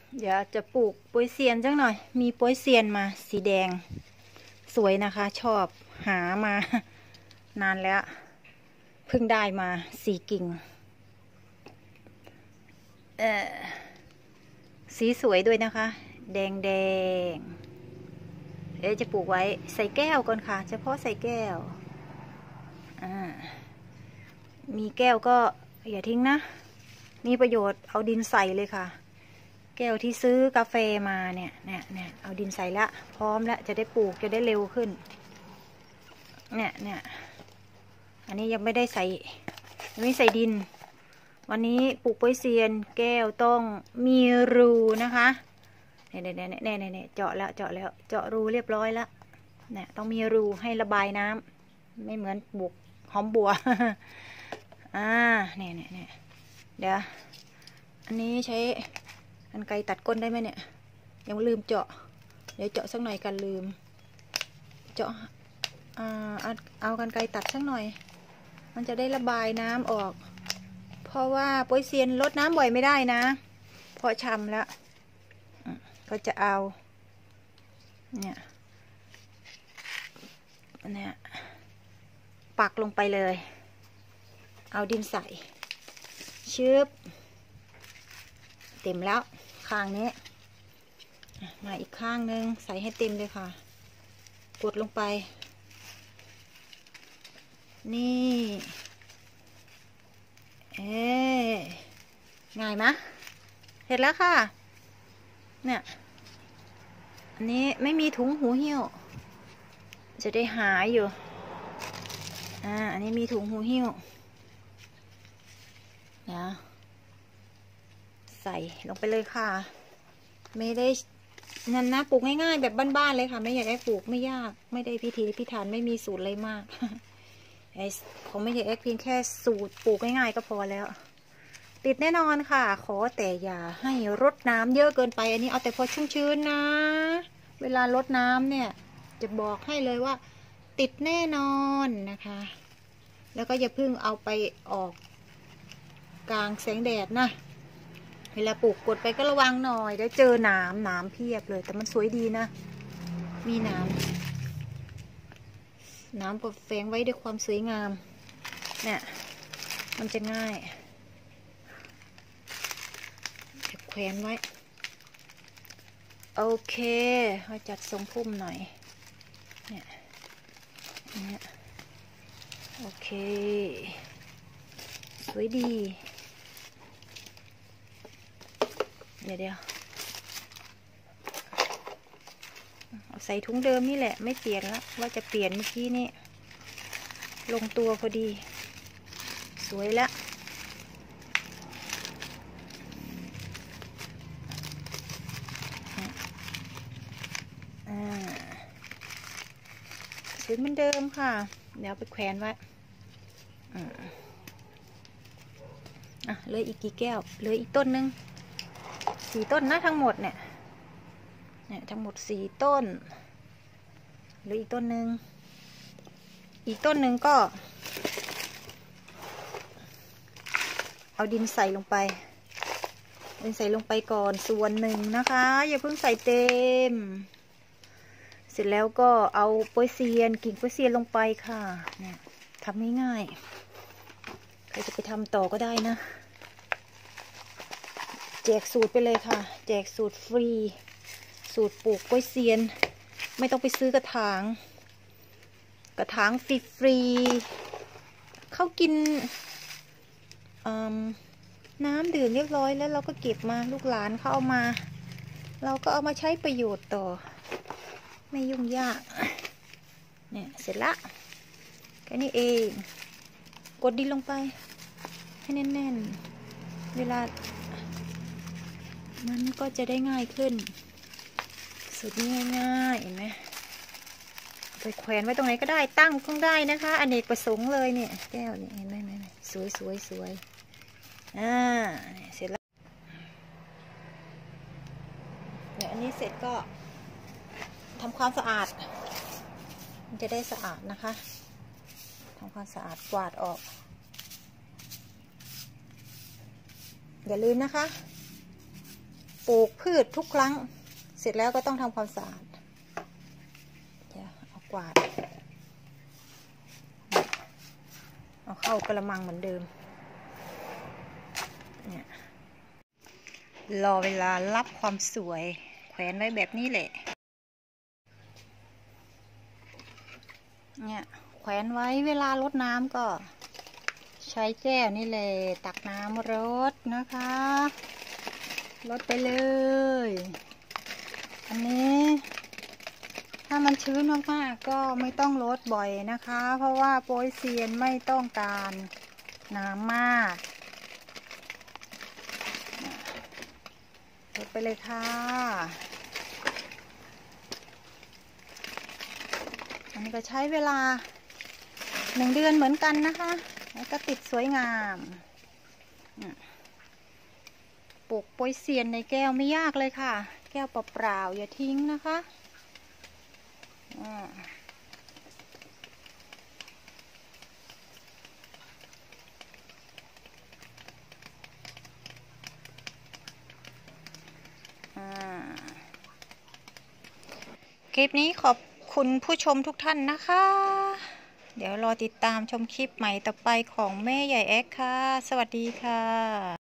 เดี๋ยวจะปลูกโป๊ยเซียนจังหน่อยมีโป๊ยเซียนมาสีแดงสวยนะคะชอบหามานานแล้วเพิ่งได้มา4 กิ่งสีสวยด้วยนะคะแดงเดี๋ยวจะปลูกไว้ใส่แก้วก่อนค่ะเฉพาะใส่แก้วมีแก้วก็อย่าทิ้งนะมีประโยชน์เอาดินใส่เลยค่ะแก้วที่ซื้อกาแฟมาเนี่ยเอาดินใส่ละพร้อมแล้วจะได้ปลูกจะได้เร็วขึ้นเนี่ยอันนี้ยังไม่ได้ใส่ไม่ใส่ดินวันนี้ปลูกโป๊ยเซียนแก้วต้องมีรูนะคะเนี่ยเจาะแล้วเจาะรูเรียบร้อยแล้วเนี่ยต้องมีรูให้ระบายน้ำไม่เหมือนปลูกหอมบัวเนี่ยเดี๋ยวอันนี้ใช้กรรไกรตัดก้นได้ไหมเนี่ยยังลืมเจาะเดี๋ยวเจาะสักหน่อยกันลืมเจาะเอากรรไกรตัดสักหน่อยมันจะได้ระบายน้ำออกเพราะว่าโป๊ยเซียนลดน้ำบ่อยไม่ได้นะเพราะช้ำแล้วก็จะเอาเนี่ยปักลงไปเลยเอาดินใส่ชืบเต็มแล้วข้างนี้มาอีกข้างนึงใส่ให้เต็มเลยค่ะกดลงไปนี่ง่ายไหมเสร็จแล้วค่ะเนี่ยอันนี้ไม่มีถุงหูหิ้วจะได้หาอยู่อันนี้มีถุงหูหิ้วนะใส่ลงไปเลยค่ะไม่ได้นั่นนะปลูกง่ายๆแบบบ้านๆเลยค่ะไม่อยากให้ปลูกไม่ยากไม่ได้พิธีพิถันไม่มีสูตรอะไรมากผมไม่อยากเพียงแค่สูตรปลูกง่ายๆก็พอแล้วติดแน่นอนค่ะขอแต่อย่าให้รดน้ำเยอะเกินไปอันนี้เอาแต่พอชุ่มชื้นนะเวลารดน้ำเนี่ยจะบอกให้เลยว่าติดแน่นอนนะคะแล้วก็อย่าเพิ่งเอาไปออกกลางแสงแดดนะเวลาปลูกกดไปก็ระวังหน่อยได้เจอหนามเพียบเลยแต่มันสวยดีนะมีหนามก็แฝงไว้ด้วยความสวยงามเนี่ยมันจะง่ายแขวนไว้โอเคเราจัดทรงพุ่มหน่อยเนี่ยโอเคสวยดีเดี๋ยวเอาใส่ถุงเดิมนี่แหละไม่เปลี่ยนแล้วว่าจะเปลี่ยนเมื่อกี้นี่ลงตัวพอดีสวยแล้วสวยเหมือนเดิมค่ะเดี๋ยวไปแขวนไว้เหลืออีกกี่แก้วเหลืออีกต้นนึง4 ต้นนะทั้งหมดเนี่ยทั้งหมด4 ต้นเหลืออีกต้นนึงก็เอาดินใส่ลงไปก่อนส่วนหนึ่งนะคะอย่าเพิ่งใส่เต็มเสร็จแล้วก็เอาโป๊ยเซียนกิ่งโป๊ยเซียนลงไปค่ะเนี่ยทำง่ายๆใครจะไปทำต่อก็ได้นะแจกสูตรไปเลยค่ะแจกสูตรฟรีสูตรปลูกโป๊ยเซียนไม่ต้องไปซื้อกระถางฟรีเขากินน้ำดื่มเรียบร้อยแล้วเราก็เก็บมาลูกหลานเขาเอามาเราก็เอามาใช้ประโยชน์ต่อไม่ยุ่งยากเนี่ยเสร็จละแค่นี้เองกดดินลงไปให้แน่นๆเวลามันก็จะได้ง่ายขึ้นสูตรนี้ง่ายๆเห็นไหมไปแขวนไว้ตรงไหนก็ได้ตั้งก็ได้นะคะอเนกประสงค์เลยเนี่ยแก้วเนี่ยเห็นไหมสวยเสร็จแล้วเดี๋ยวอันนี้เสร็จก็ทำความสะอาดมันจะได้สะอาดนะคะทำความสะอาดกวาดออกอย่าลืมนะคะปลูกพืชทุกครั้งเสร็จแล้วก็ต้องทำความสะอาดเดี๋ยวเอากวาดเอาเข้ากระมังเหมือนเดิมเนี่ยรอเวลารับความสวยแขวนไว้แบบนี้แหละเนี่ยแขวนไว้เวลารดน้ำก็ใช้แก้วนี่เลยตักน้ำรดนะคะรดไปเลยอันนี้ถ้ามันชื้นมากๆก็ไม่ต้องรดบ่อยนะคะเพราะว่าโป๊ยเซียนไม่ต้องการน้ำมากรดไปเลยค่ะอันนี้ก็ใช้เวลา1 เดือนเหมือนกันนะคะแล้วก็ติดสวยงามปลูกโป๊ยเซียนในแก้วไม่ยากเลยค่ะแก้วเปล่าๆอย่าทิ้งนะคะคลิปนี้ขอบคุณผู้ชมทุกท่านนะคะเดี๋ยวรอติดตามชมคลิปใหม่ต่อไปของแม่ใหญ่แอ๊กค่ะสวัสดีค่ะ